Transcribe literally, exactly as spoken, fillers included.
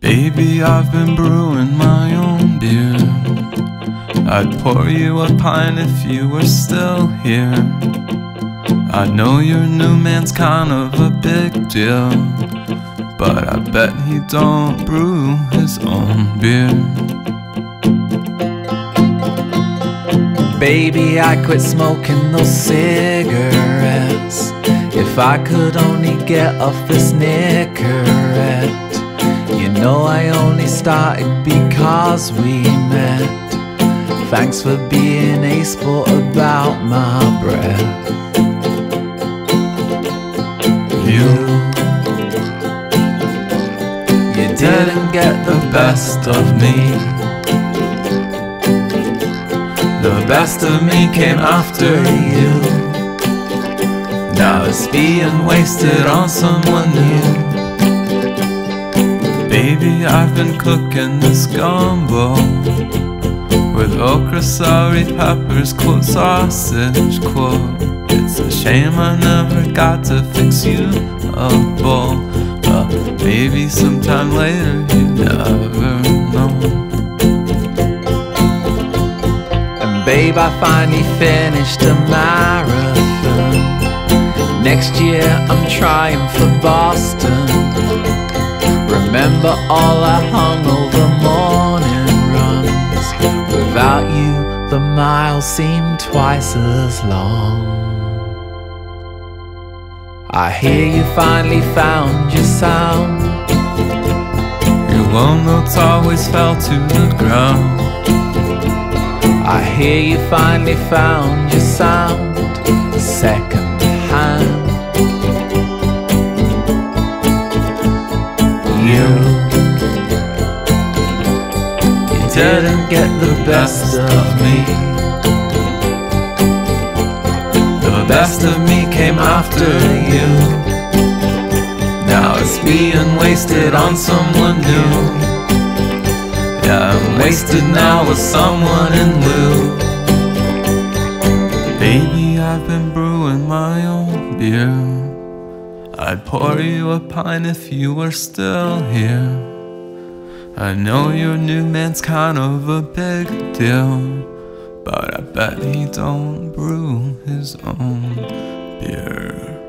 Baby, I've been brewing my own beer. I'd pour you a pint if you were still here. I know your new man's kind of a big deal, but I bet he don't brew his own beer. Baby, I quit smoking those cigarettes. If I could only get off this Nicorette. You know I only started because we met. Thanks for being a sport about my breath. You, you didn't get the best of me. The best of me came after you. Now it's being wasted on someone new. Baby, I've been cooking this gumbo with okra, celery, peppers, quote, sausage, quote. It's a shame I never got to fix you a bowl, but maybe sometime later, you never know. And babe, I finally finished a marathon. Next year I'm trying for Boston. Remember all our hungover morning runs. Without you, the miles seem twice as long. I hear you finally found your sound. Your low notes always fell to the ground. I hear you finally found your sound, second hand. You, you didn't get the best of me. The best of me came after you. Now it's being wasted on someone new. Yeah, I'm wasted now with someone in lieu. Baby, I've been brewing my own beer. I'd pour you a pint if you were still here. I know your new man's kind of a big deal, but I bet he don't brew his own beer.